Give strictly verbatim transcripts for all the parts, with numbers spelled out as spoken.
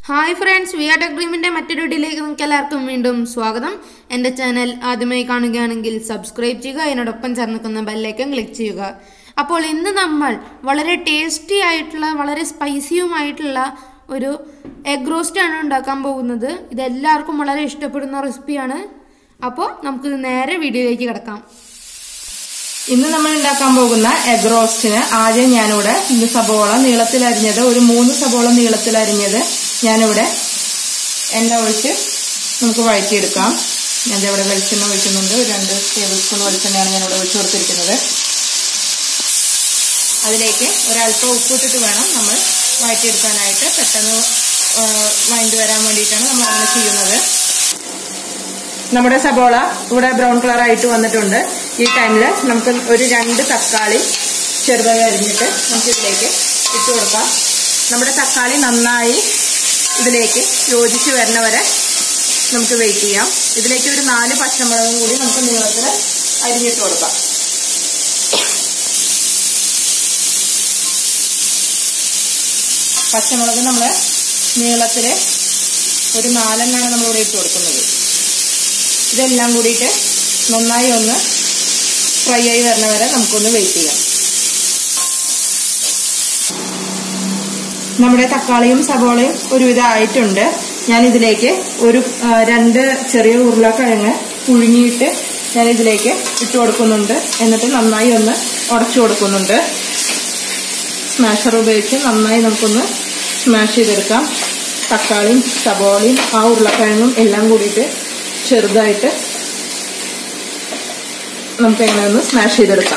Hi friends, we are tech ഡ്രീമിൻ്റെ മറ്റൊരു വീഡിയോയിലേക്ക് നിങ്ങൾക്ക് എല്ലാവർക്കും വീണ്ടും സ്വാഗതം. എൻ്റെ ചാനൽ ആദ്യമായി കാണുകയാണെങ്കിൽ സബ്സ്ക്രൈബ് ചെയ്യുക, അതിനോടൊപ്പം ചേർന്നിരിക്കുന്ന ബെല്ലൈക്കൺ ക്ലിക്ക് ചെയ്യുക. അപ്പോൾ ഇന്ന് നമ്മൾ വളരെ ടേസ്റ്റി ആയിട്ടുള്ള വളരെ സ്പൈസിയുമായിട്ടുള്ള ഒരു എഗ് റോസ്റ്റാണ് ഉണ്ടാക്കാൻ പോകുന്നത്. ഇതെല്ലാവർക്കും വളരെ ഇഷ്ടപ്പെടുന്ന റെസിപ്പിയാണ്. അപ്പോൾ നമുക്ക് നേരെ വീഡിയോയിലേക്ക് കിടക്കാം. ഇന്ന് നമ്മൾ ഉണ്ടാക്കാൻ പോകുന്ന എഗ് റോസ്റ്റിന് ആദ്യം ഞാനിവിടെ ഇന്ന് സബോള നീളത്തിലരിഞ്ഞത് ഒരു മൂന്ന് സബോള നീളത്തിലരിഞ്ഞത് ഞാനിവിടെ എണ്ണ ഒഴിച്ച് നമുക്ക് വഴറ്റിയെടുക്കാം. ഞാൻ ഇവിടെ വെളിച്ചെണ്ണ ഒഴിക്കുന്നുണ്ട്. ഒരു രണ്ട് ടേബിൾ സ്പൂൺ വെളിച്ചെണ്ണയാണ് ഞാനിവിടെ ഒഴിച്ചു കൊടുത്തിരിക്കുന്നത്. അതിലേക്ക് ഒരല്പം ഉപ്പിട്ടിട്ട് വേണം നമ്മൾ വഴറ്റിയെടുക്കാനായിട്ട്. പെട്ടെന്ന് വഴണ്ടി വരാൻ വേണ്ടിയിട്ടാണ് നമ്മൾ അങ്ങനെ ചെയ്യുന്നത്. നമ്മുടെ സബോള ഇവിടെ ബ്രൗൺ കളർ ആയിട്ട് വന്നിട്ടുണ്ട്. ഈ ടൈമിൽ നമുക്ക് ഒരു രണ്ട് തക്കാളി ചെറുതായി അരിഞ്ഞിട്ട് നമുക്ക് ഇതിലേക്ക് ഇട്ട് കൊടുക്കാം. നമ്മുടെ തക്കാളി നന്നായി ഇതിലേക്ക് യോജിച്ച് വരുന്ന വരെ നമുക്ക് വെയിറ്റ് ചെയ്യാം. ഇതിലേക്ക് ഒരു നാല് പച്ചമുളകും കൂടി നമുക്ക് നീളത്തിൽ അരിഞ്ഞിട്ട് കൊടുക്കാം. പച്ചമുളക് നമ്മൾ നീളത്തിൽ ഒരു നാലെണ്ണാണ് നമ്മളിവിടെ ഇട്ട് കൊടുക്കുന്നത്. ഇതെല്ലാം കൂടിയിട്ട് നന്നായി ഒന്ന് ഫ്രൈ ആയി വരുന്ന വരെ നമുക്കൊന്ന് വെയിറ്റ് ചെയ്യാം. നമ്മുടെ തക്കാളിയും സവോളയും ഒരുവിധം ആയിട്ടുണ്ട്. ഞാനിതിലേക്ക് ഒരു രണ്ട് ചെറിയ ഉരുളക്കിഴങ്ങ് പുഴുങ്ങിയിട്ട് ഞാനിതിലേക്ക് ഇട്ട് കൊടുക്കുന്നുണ്ട്. എന്നിട്ട് നന്നായി ഒന്ന് ഉടച്ചു കൊടുക്കുന്നുണ്ട്. സ്മാഷർ ഉപയോഗിച്ച് നന്നായി നമുക്കൊന്ന് സ്മാഷ് ചെയ്തെടുക്കാം. തക്കാളിയും സവോളയും ആ ഉരുളക്കിഴങ്ങും എല്ലാം കൂടിയിട്ട് ചെറുതായിട്ട് നമുക്ക് എങ്ങനെ ഒന്ന് സ്മാഷ് ചെയ്തെടുക്കാം.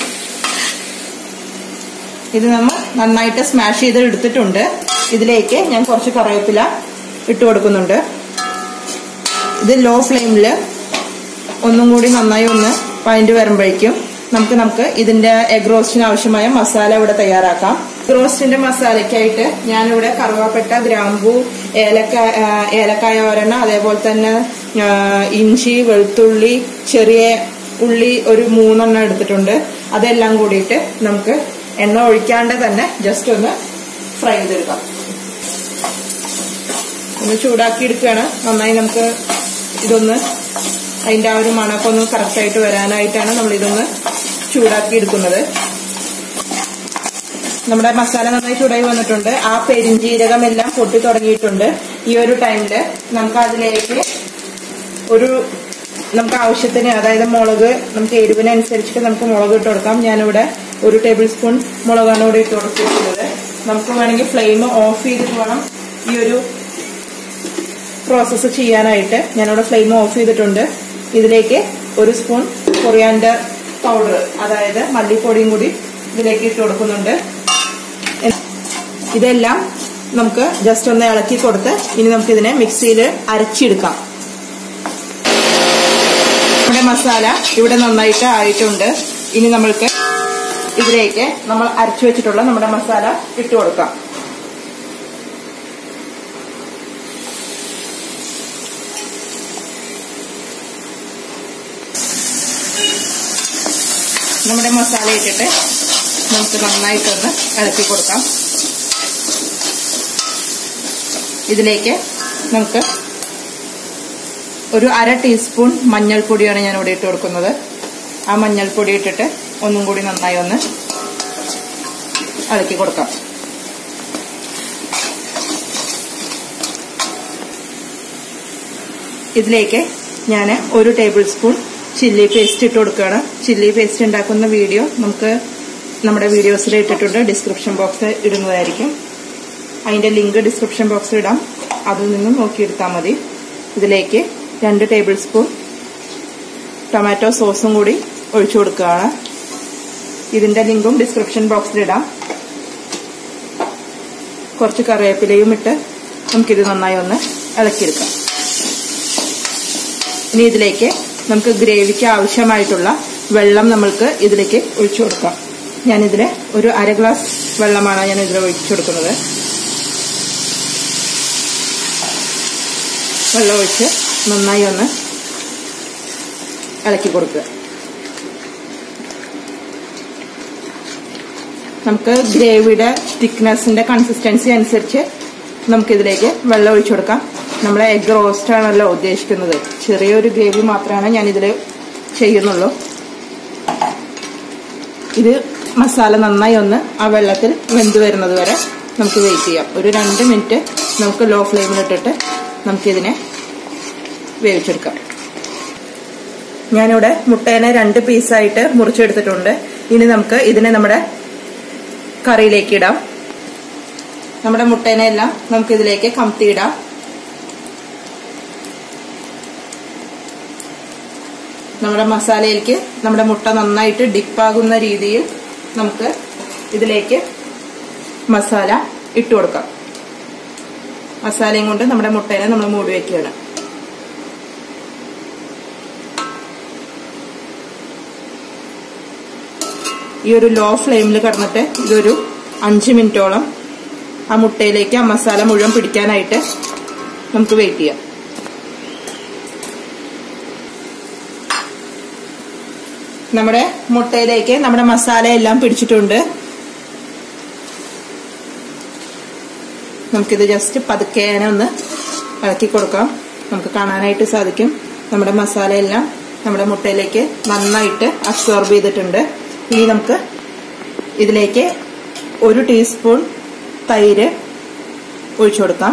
ഇത് നമ്മൾ നന്നായിട്ട് സ്മാഷ് ചെയ്ത് എടുത്തിട്ടുണ്ട്. ഇതിലേക്ക് ഞാൻ കുറച്ച് കറിവേപ്പില ഇട്ട് കൊടുക്കുന്നുണ്ട്. ഇത് ലോ ഫ്ലെയിമിൽ ഒന്നും കൂടി നന്നായി ഒന്ന് വഴണ്ടി വരുമ്പോഴേക്കും നമുക്ക് നമുക്ക് ഇതിന്റെ എഗ് റോസ്റ്റിന് ആവശ്യമായ മസാല ഇവിടെ തയ്യാറാക്കാം. എഗ് റോസ്റ്റിന്റെ മസാലയ്ക്കായിട്ട് ഞാനിവിടെ കറുവാപ്പട്ട, ഗ്രാമ്പൂ, ഏലക്കായ ഏലക്കായ ഒരെണ്ണ, അതേപോലെ തന്നെ ഇഞ്ചി, വെളുത്തുള്ളി, ചെറിയ ഉള്ളി ഒരു മൂന്നെണ്ണം എടുത്തിട്ടുണ്ട്. അതെല്ലാം കൂടിയിട്ട് നമുക്ക് എണ്ണ ഒഴിക്കാണ്ട് തന്നെ ജസ്റ്റ് ഒന്ന് ഫ്രൈ ചെയ്തെടുക്കാം. ഒന്ന് ചൂടാക്കി എടുക്കുകയാണ്. നന്നായി നമുക്ക് ഇതൊന്ന് അതിന്റെ ആ ഒരു മണമൊക്കെ ഒന്ന് കറക്റ്റായിട്ട് വരാനായിട്ടാണ് നമ്മൾ ഇതൊന്ന് ചൂടാക്കി എടുക്കുന്നത്. നമ്മുടെ മസാല നന്നായി ചൂടായി വന്നിട്ടുണ്ട്. ആ പെരിഞ്ജീരകം എല്ലാം പൊട്ടി തുടങ്ങിയിട്ടുണ്ട്. ഈ ഒരു ടൈമില് നമുക്ക് അതിലേക്ക് ഒരു നമുക്ക് ആവശ്യത്തിന്, അതായത് മുളക് നമുക്ക് എരിവിനനുസരിച്ചിട്ട് നമുക്ക് മുളക് ഇട്ട് കൊടുക്കാം. ഞാനിവിടെ ഒരു ടേബിൾ സ്പൂൺ മുളകാണ് ഇവിടെ ഇട്ട് കൊടുത്തിട്ടുള്ളത്. നമുക്ക് വേണമെങ്കിൽ ഫ്ലെയിം ഓഫ് ചെയ്തിട്ട് വേണം ഈ ഒരു പ്രോസസ്സ് ചെയ്യാനായിട്ട്. ഞാനിവിടെ ഫ്ലെയിം ഓഫ് ചെയ്തിട്ടുണ്ട്. ഇതിലേക്ക് ഒരു സ്പൂൺ കൊറിയാൻഡർ പൗഡർ, അതായത് മല്ലിപ്പൊടിയും കൂടി ഇതിലേക്ക് ഇട്ട് കൊടുക്കുന്നുണ്ട്. ഇതെല്ലാം നമുക്ക് ജസ്റ്റ് ഒന്ന് ഇളക്കി കൊടുത്ത് ഇനി നമുക്ക് ഇതിനെ മിക്സിയിൽ അരച്ചെടുക്കാം. നമ്മുടെ മസാല ഇവിടെ നന്നായിട്ട് ആയിട്ടുണ്ട്. ഇനി നമ്മൾക്ക് ഇതിലേക്ക് നമ്മൾ അരച്ചു വെച്ചിട്ടുള്ള നമ്മുടെ മസാല ഇട്ട് കൊടുക്കാം. നമ്മുടെ മസാല ഇട്ടിട്ട് നമുക്ക് നന്നായിട്ടൊന്ന് ഇളക്കി കൊടുക്കാം. ഇതിലേക്ക് നമുക്ക് ഒരു അര ടീസ്പൂൺ മഞ്ഞൾപ്പൊടിയാണ് ഞാൻ ഇവിടെ ഇട്ട് കൊടുക്കുന്നത്. ആ മഞ്ഞൾപ്പൊടി ഇട്ടിട്ട് ഒന്നും കൂടി നന്നായി ഒന്ന് ഇളക്കി കൊടുക്കാം. ഇതിലേക്ക് ഞാൻ ഒരു ടേബിൾ സ്പൂൺ ചില്ലി പേസ്റ്റ് ഇട്ട് കൊടുക്കുകയാണ്. ചില്ലി പേസ്റ്റ് ഉണ്ടാക്കുന്ന വീഡിയോ നമുക്ക് നമ്മുടെ വീഡിയോസിൽ ഇട്ടിട്ടുണ്ട്. ഡിസ്ക്രിപ്ഷൻ ബോക്സിൽ ഇടുന്നതായിരിക്കും. അതിന്റെ ലിങ്ക് ഡിസ്ക്രിപ്ഷൻ ബോക്സിൽ ഇടാം. അതിൽ നിന്നും നോക്കിയെടുത്താൽ മതി. ഇതിലേക്ക് രണ്ട് ടേബിൾ സ്പൂൺ ടൊമാറ്റോ സോസും കൂടി ഒഴിച്ചു കൊടുക്കുകയാണ്. ഇതിന്റെ ലിങ്കും ഡിസ്ക്രിപ്ഷൻ ബോക്സിലിടാം. കുറച്ച് കറിവേപ്പിലയും ഇട്ട് നമുക്കിത് നന്നായി ഒന്ന് ഇളക്കിയെടുക്കാം. ഇനി ഇതിലേക്ക് നമുക്ക് ഗ്രേവിക്ക് ആവശ്യമായിട്ടുള്ള വെള്ളം നമ്മൾക്ക് ഇതിലേക്ക് ഒഴിച്ചു കൊടുക്കാം. ഞാനിതിൽ ഒരു അര ഗ്ലാസ് വെള്ളമാണ് ഞാൻ ഇതിൽ ഒഴിച്ചു കൊടുക്കുന്നത്. വെള്ളം ഒഴിച്ച് നന്നായി ഒന്ന് ഇളക്കി കൊടുക്കുക. നമുക്ക് ഗ്രേവിയുടെ തിക്നെസിന്റെ കൺസിസ്റ്റൻസി അനുസരിച്ച് നമുക്കിതിലേക്ക് വെള്ളം ഒഴിച്ചു കൊടുക്കാം. നമ്മളെ എഗ് റോസ്റ്റ് ആണല്ലോ ഉദ്ദേശിക്കുന്നത്. ചെറിയൊരു ഗ്രേവി മാത്രമാണ് ഞാനിതിൽ ചെയ്യുന്നുള്ളൂ. ഇത് മസാല നന്നായി ഒന്ന് ആ വെള്ളത്തിൽ വെന്ത് വരുന്നത് വരെ നമുക്ക് വെയിറ്റ് ചെയ്യാം. ഒരു രണ്ട് മിനിറ്റ് നമുക്ക് ലോ ഫ്ലെയിമിലിട്ടിട്ട് നമുക്കിതിനെ വേവിച്ചെടുക്കാം. ഞാനിവിടെ മുട്ടേനെ രണ്ട് പീസായിട്ട് മുറിച്ചെടുത്തിട്ടുണ്ട്. ഇനി നമുക്ക് ഇതിനെ നമ്മുടെ കറിയിലേക്ക് ഇടാം. നമ്മുടെ മുട്ടേനെ എല്ലാം നമുക്ക് ഇതിലേക്ക് കമത്തിയിടാം. നമ്മുടെ മസാലയിലേക്ക് നമ്മുടെ മുട്ട നന്നായിട്ട് ഡിപ്പാകുന്ന രീതിയിൽ നമുക്ക് ഇതിലേക്ക് മസാല ഇട്ട് കൊടുക്കാം. മസാലയും കൊണ്ട് നമ്മുടെ മുട്ടേനെ നമ്മൾ മൂടി വെക്കുകയാണ്. ഈ ഒരു ലോ ഫ്ലെയിമിൽ കിടന്നിട്ട് ഇതൊരു അഞ്ച് മിനിറ്റോളം ആ മുട്ടയിലേക്ക് ആ മസാല മുഴുവൻ പിടിക്കാനായിട്ട് നമുക്ക് വെയിറ്റ് ചെയ്യാം. നമ്മുടെ മുട്ടയിലേക്ക് നമ്മുടെ മസാല എല്ലാം പിടിച്ചിട്ടുണ്ട്. നമുക്കിത് ജസ്റ്റ് പതുക്കെ ഒന്ന് ഇളക്കി കൊടുക്കാം. നമുക്ക് കാണാനായിട്ട് സാധിക്കും നമ്മുടെ മസാല എല്ലാം നമ്മുടെ മുട്ടയിലേക്ക് നന്നായിട്ട് അബ്സോർബ് ചെയ്തിട്ടുണ്ട്. ഇനി നമുക്ക് ഇതിലേക്ക് ഒരു ടീസ്പൂൺ തൈര് ഒഴിച്ചു കൊടുക്കാം.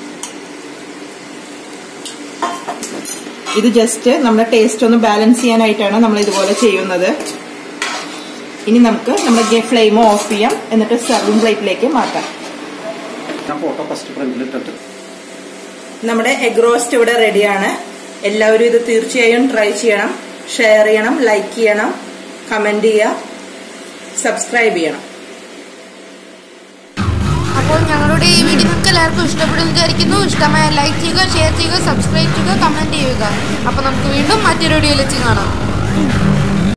ഇത് ജസ്റ്റ് നമ്മുടെ ടേസ്റ്റ് ഒന്ന് ബാലൻസ് ചെയ്യാനായിട്ടാണ് നമ്മൾ ഇതുപോലെ ചെയ്യുന്നത്. ഇനി നമുക്ക് നമ്മുടെ ഫ്ലെയിം ഓഫ് ചെയ്യാം. എന്നിട്ട് സർവിംഗ് പ്ലേറ്റിലേക്ക് മാറ്റാം. നമ്മുടെ എഗ് റോസ്റ്റ് ഇവിടെ റെഡിയാണ്. എല്ലാവരും ഇത് തീർച്ചയായും ട്രൈ ചെയ്യണം. ഷെയർ ചെയ്യണം, ലൈക്ക് ചെയ്യണം, കമന്റ് ചെയ്യുക, സബ്സ്ക്രൈബ് ചെയ്യണം. അപ്പോൾ ഞങ്ങളുടെ ഈ വീഡിയോ നിങ്ങൾക്ക് എല്ലാവർക്കും ഇഷ്ടപ്പെടുമെന്ന് വിചാരിക്കുന്നു. ഇഷ്ടമായ ലൈക്ക് ചെയ്യുക, ഷെയർ ചെയ്യുക, സബ്സ്ക്രൈബ് ചെയ്യുക, കമന്റ് ചെയ്യുക. അപ്പോൾ നമുക്ക് വീണ്ടും മറ്റൊരു വീഡിയോയിൽ വെച്ച് കാണാം.